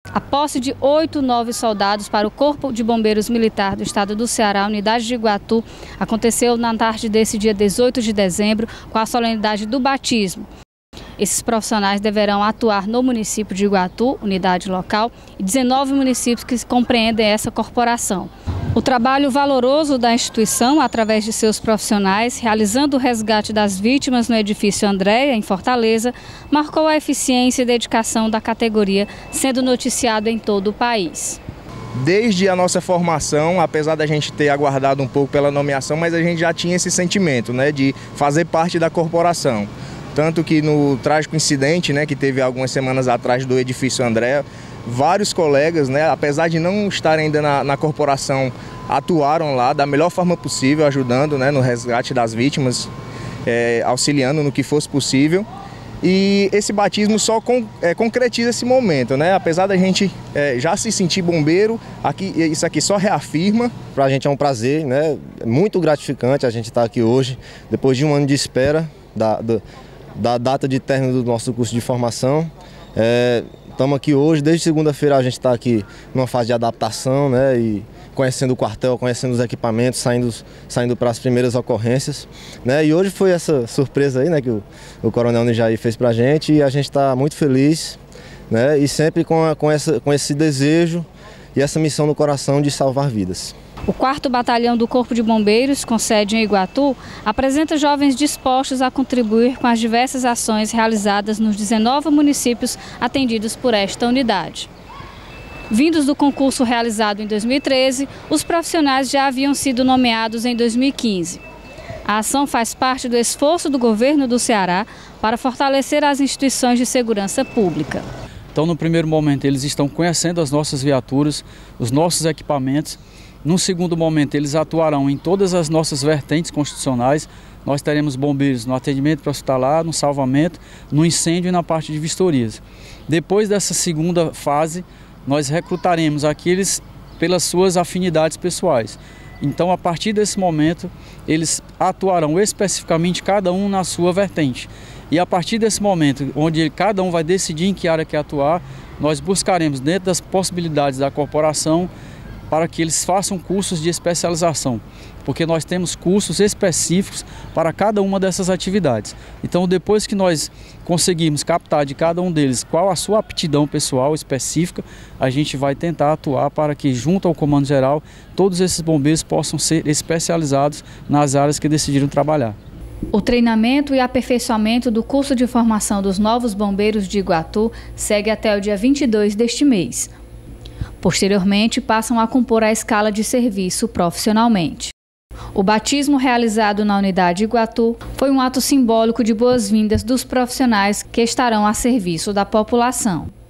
A posse de 8 novos soldados para o Corpo de Bombeiros Militar do Estado do Ceará, unidade de Iguatu, aconteceu na tarde desse dia 18 de dezembro, com a solenidade do batismo. Esses profissionais deverão atuar no município de Iguatu, unidade local, e 19 municípios que compreendem essa corporação. O trabalho valoroso da instituição, através de seus profissionais, realizando o resgate das vítimas no edifício Andréia, em Fortaleza, marcou a eficiência e dedicação da categoria, sendo noticiado em todo o país. Desde a nossa formação, apesar da gente ter aguardado um pouco pela nomeação, mas a gente já tinha esse sentimento, né, de fazer parte da corporação. Tanto que no trágico incidente, né, que teve algumas semanas atrás do edifício Andréia, vários colegas, né, apesar de não estarem ainda na corporação, atuaram lá da melhor forma possível, ajudando, né, no resgate das vítimas, auxiliando no que fosse possível. E esse batismo só concretiza esse momento, né? Apesar da gente já se sentir bombeiro, isso aqui só reafirma. Para a gente é um prazer, né? É muito gratificante a gente estar aqui hoje, depois de um ano de espera da data de término do nosso curso de formação. Estamos aqui hoje, desde segunda-feira a gente está aqui numa fase de adaptação, né, e conhecendo o quartel, conhecendo os equipamentos, saindo para as primeiras ocorrências, né, e hoje foi essa surpresa aí, né, que o Coronel Nijaí fez para a gente, e a gente está muito feliz, né, e sempre com esse desejo e essa missão no coração de salvar vidas. O 4º Batalhão do Corpo de Bombeiros, com sede em Iguatu, apresenta jovens dispostos a contribuir com as diversas ações realizadas nos 19 municípios atendidos por esta unidade. Vindos do concurso realizado em 2013, os profissionais já haviam sido nomeados em 2015. A ação faz parte do esforço do governo do Ceará para fortalecer as instituições de segurança pública. Então, no primeiro momento, eles estão conhecendo as nossas viaturas, os nossos equipamentos. No segundo momento, eles atuarão em todas as nossas vertentes constitucionais. Nós teremos bombeiros no atendimento hospitalar, no salvamento, no incêndio e na parte de vistorias. Depois dessa segunda fase, nós recrutaremos aqueles pelas suas afinidades pessoais. Então, a partir desse momento, eles atuarão especificamente cada um na sua vertente. E a partir desse momento, onde cada um vai decidir em que área quer atuar, nós buscaremos, dentro das possibilidades da corporação, para que eles façam cursos de especialização, porque nós temos cursos específicos para cada uma dessas atividades. Então, depois que nós conseguimos captar de cada um deles qual a sua aptidão pessoal específica, a gente vai tentar atuar para que, junto ao Comando Geral, todos esses bombeiros possam ser especializados nas áreas que decidiram trabalhar. O treinamento e aperfeiçoamento do curso de formação dos novos bombeiros de Iguatu segue até o dia 22 deste mês. Posteriormente, passam a compor a escala de serviço profissionalmente. O batismo realizado na unidade Iguatu foi um ato simbólico de boas-vindas dos profissionais que estarão a serviço da população.